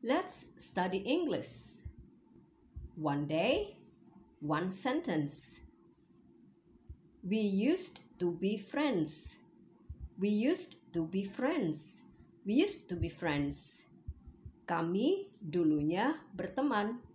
Let's study English. One day, one sentence. We used to be friends. We used to be friends. We used to be friends. Kami dulunya berteman.